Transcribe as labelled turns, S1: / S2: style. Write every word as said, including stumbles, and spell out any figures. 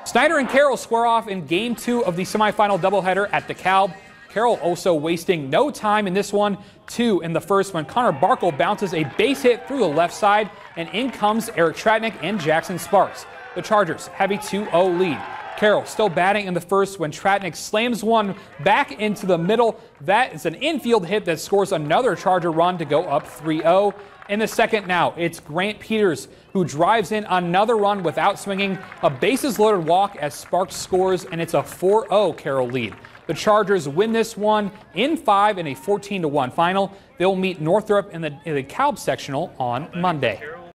S1: Snider and Carroll square off in game two of the semifinal doubleheader at Dekalb. Carroll also wasting no time in this one, two in the first when Connor Barkle bounces a base hit through the left side, and in comes Eric Tratnick and Jackson Sparks. The Chargers have a two oh lead. Carroll still batting in the first when Tratnick slams one back into the middle. That is an infield hit that scores another Charger run to go up three oh. In the second now, it's Grant Peters who drives in another run without swinging. A bases-loaded walk as Sparks scores, and it's a four oh Carroll lead. The Chargers win this one in five in a fourteen to one final. They'll meet Northrop in the, in the Dekalb Sectional on Monday.